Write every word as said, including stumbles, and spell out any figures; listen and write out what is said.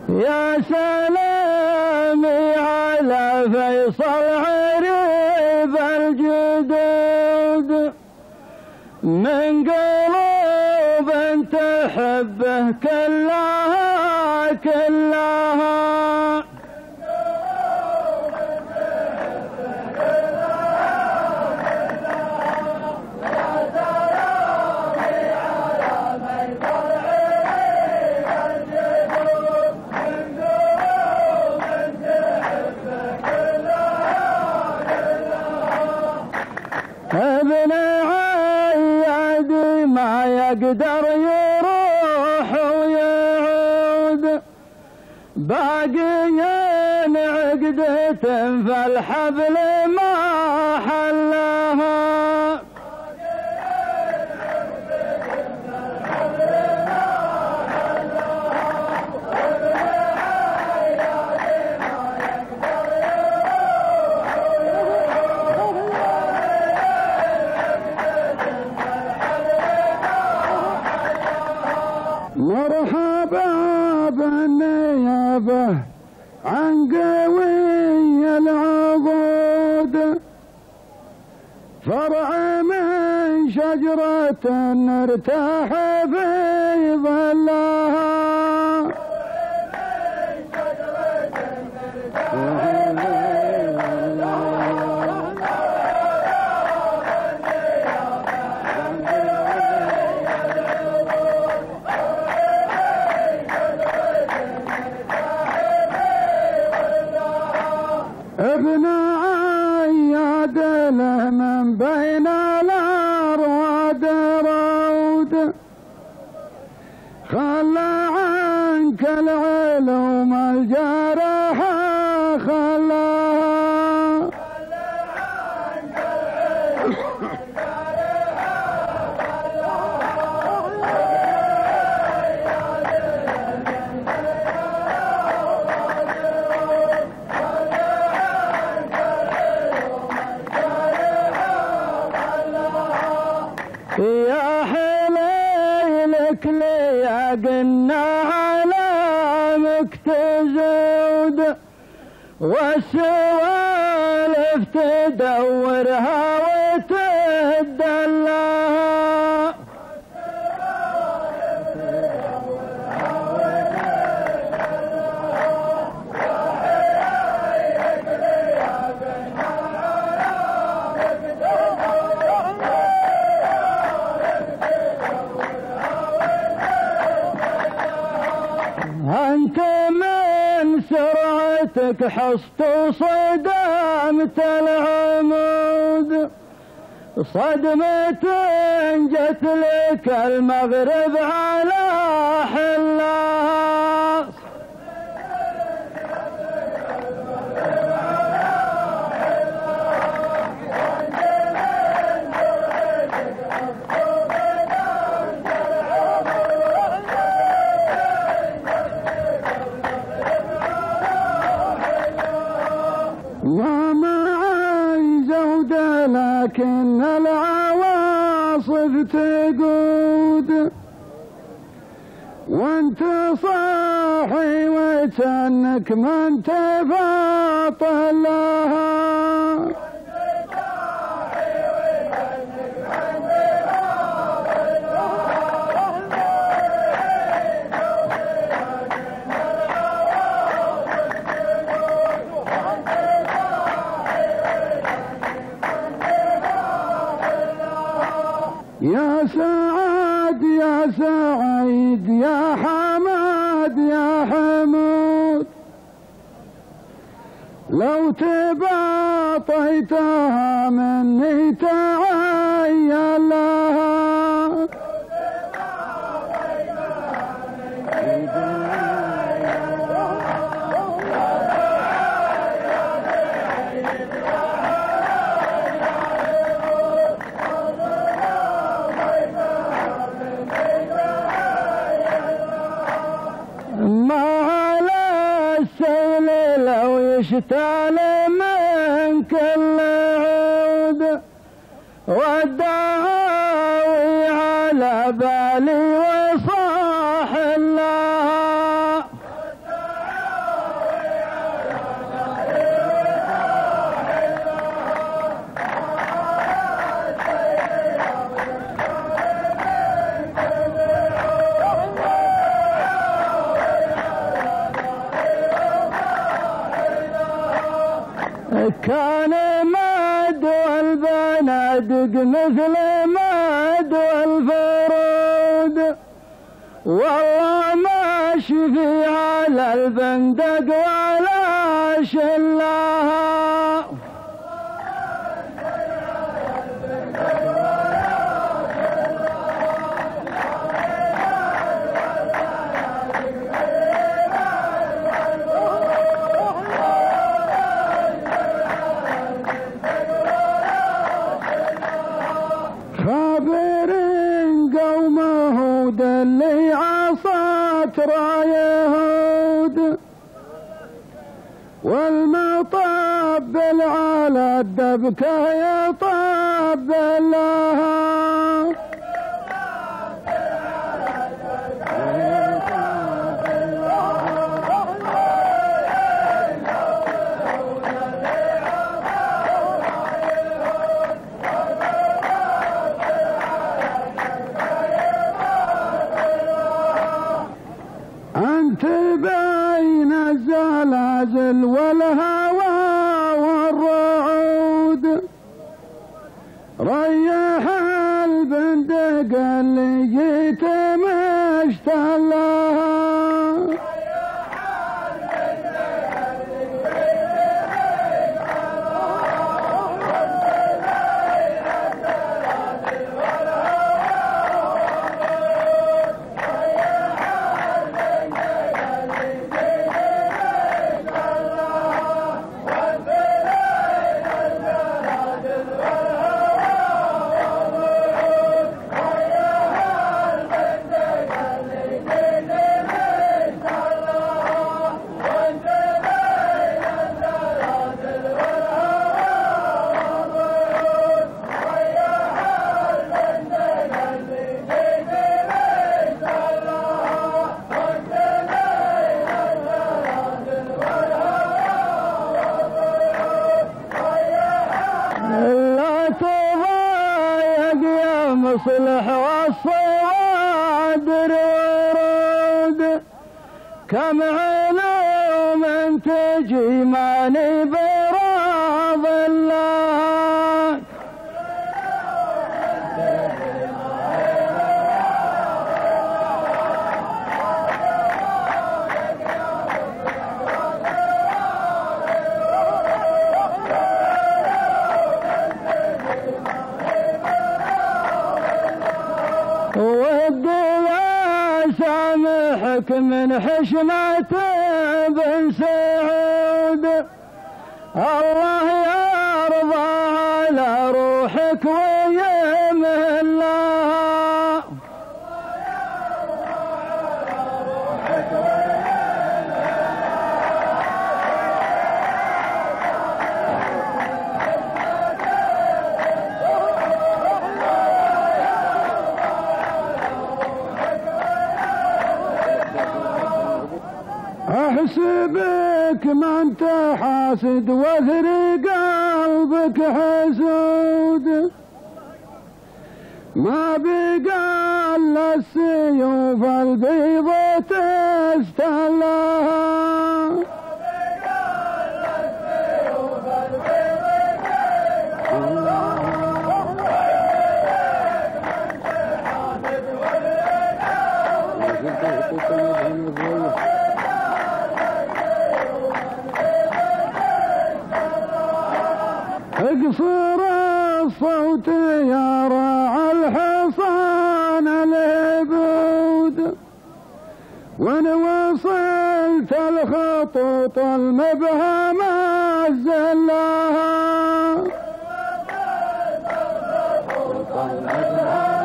يا سلامي على فيصل عريب الجدود من قلوب تحبه كلها كلها ابن عيادي ما يقدر يروح ويعود باقيين عقدة فالحبل ما حلها مرحبا بالنيابة عن قوي العضود فرع من شجرة نرتاح في ظلها ابن عياد له من بين الأرواد رود خلى عنك العلوم الجارحة خلاها يا حليلك لي قلنا علامك تزود والسوالف تدورها وتدلها أنت من سرعتك حصت صدامة العمود صدمة جت لك المغرب على حلها ما معي زودة لكن العواصف تقود وانت صاحي وتنك من تفاطل لها يا سعد يا سعيد يا حماد يا حمود لو تباطيتها مني تعين لها ما على السيل لو يشتال من كل عود والدعاوي على بالي وصاح لها كان ماد والبنادق مثل ماد والفرود، والله ما شفي على البندق ولا شلها. خابر قومه اللي عصت رايهود، والمطبل على الدبكة يطبل لها. أنت بين الزلازل والهوى والرعود، ريح البندق اللي جيت مشتلها. مصلح والصوادر ورود، كم علوم تجي ماني براض الله. والدنيا سامحك من حشمة بن سعود، الله يرضى على روحك ويمهلها. احسبك ما انت حاسد واثري قلبك حسود، ما بقى الا السيوف البيضة تستهلها. اقصر الصوت يا راعى الحصان العبود، وان وصلت الخطوط المبهمة الزلاها.